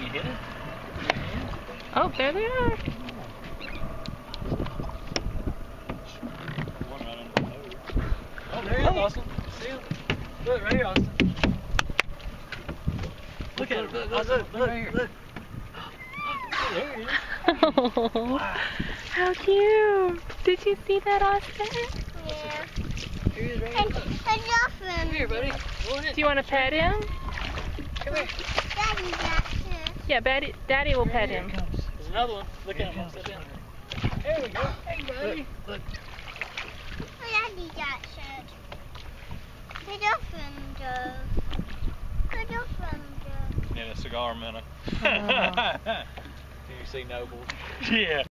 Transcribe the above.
you hit it? Oh, there they are. One right under the nose. Oh, there he is, Austin. See him? Look, right here, Austin. Look at him. Look, right here. Look. There he is. Oh, how cute. Did you see that, Austin? Yeah. Here he is, right And here. dolphin. Come here, buddy. Go on in. Do you want to pet him? Come here. Daddy got this. Yeah, Daddy will pet him. There's another one. Look at him. Sit down. There we go. Hey, buddy. Look. Daddy got it. The dolphin does. The dolphin does. And a cigar minute. Oh. Can you see Noble? Yeah.